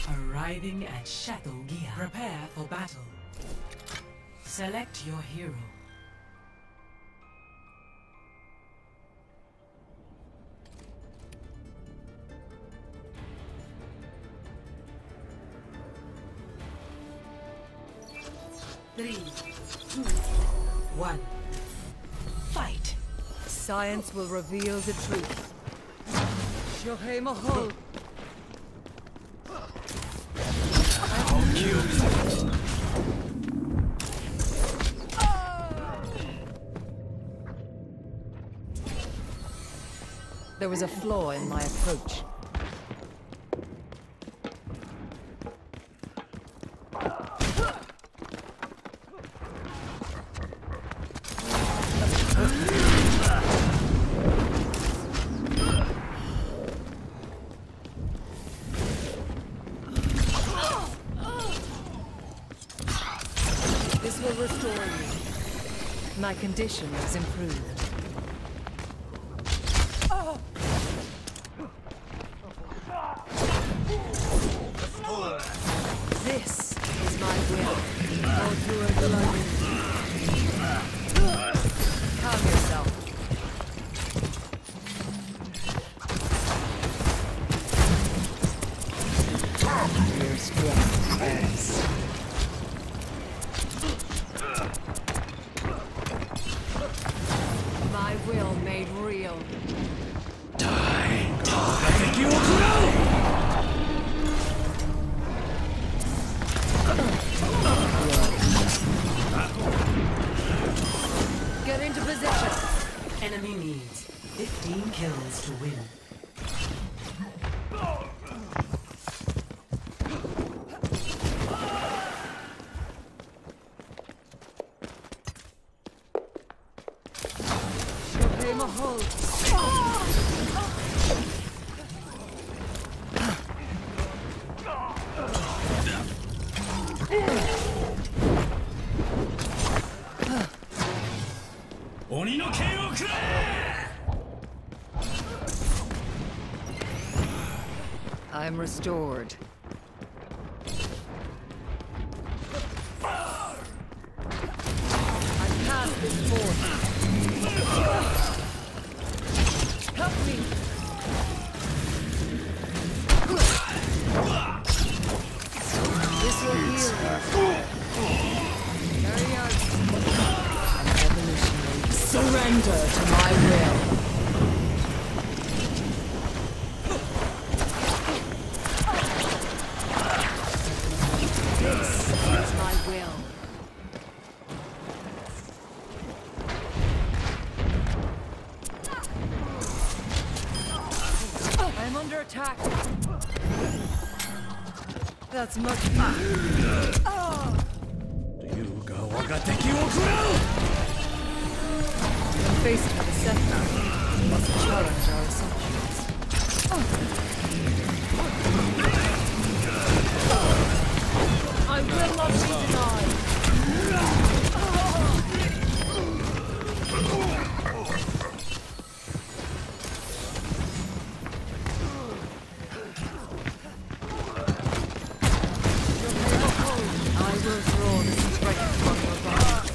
Arriving at Château, prepare for battle. Select your hero. Three, two, one. Fight! Science will reveal the truth. Shohei Mahol. There was a flaw in my approach. This will restore you. My condition is improved. This is my will. Lord, you are below. Calm yourself. Your strength ends. My will made real. Get into position. Enemy needs 15 kills to win. Shohei Mahol. I'm restored. I passed this force. Help me! This will heal. Carry out. An evolutionary. Surrender to my will. This is my will. I'm under attack. That's much better. I'm faced with a setback. We must challenge our assumptions. I will not be denied. I will draw the strength from your body.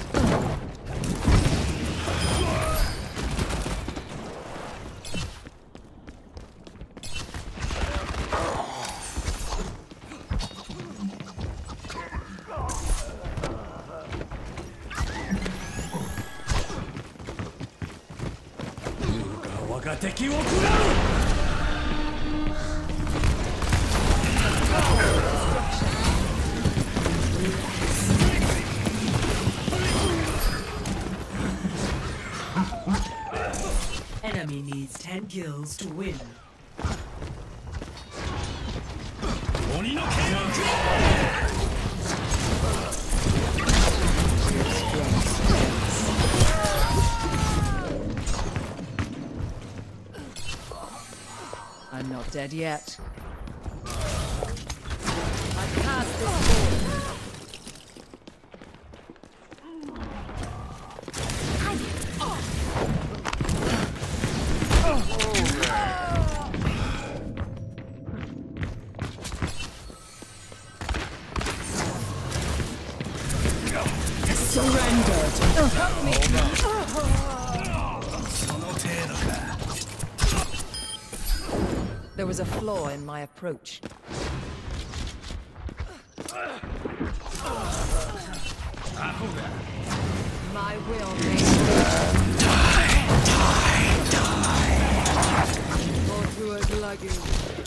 Enemy needs 10 kills to win. I'm not dead yet. I passed this forward. Help me! There was a flaw in my approach. My will may die. Go through a luggage.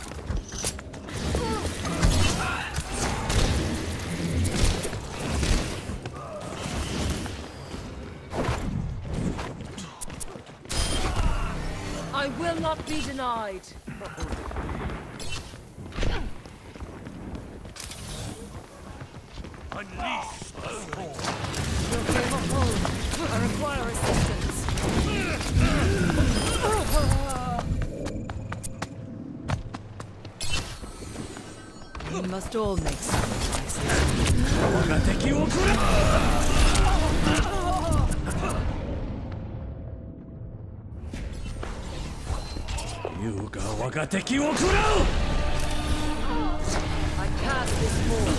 I will not be denied. Unleash the storm. I require assistance. We must all make sacrifices. I cast this forth.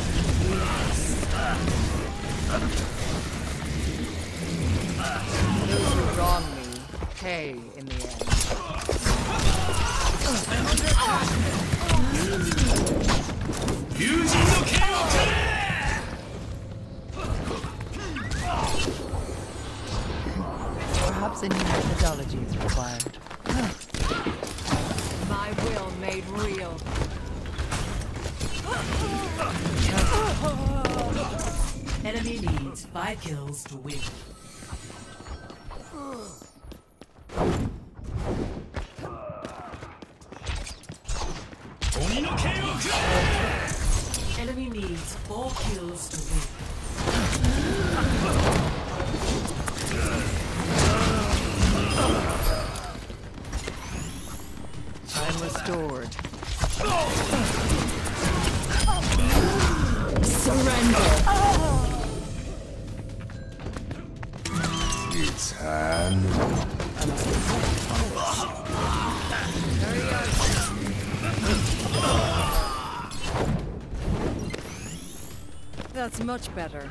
Those who wrong me pay in the end. Perhaps a new methodology is required. My will made real. Enemy needs 5 kills to win. Enemy needs 4 kills to win. I'm restored. Surrender. It's hand. That's much better.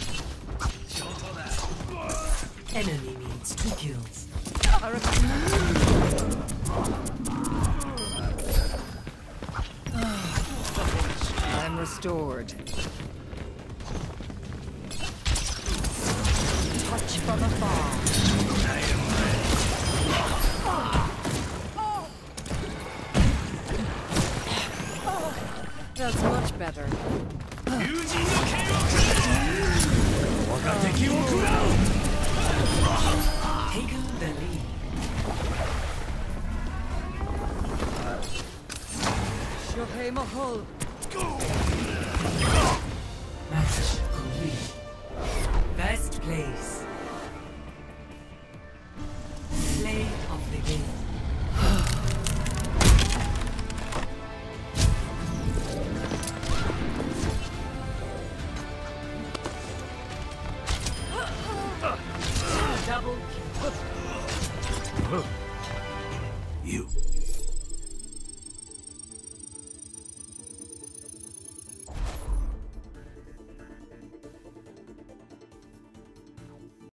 Enemy needs 2 kills. I'm restored. Touch from afar. That's much better. Taken the lead. Shohei Mahol. Match complete. First place. Play of the game. Double kill. You.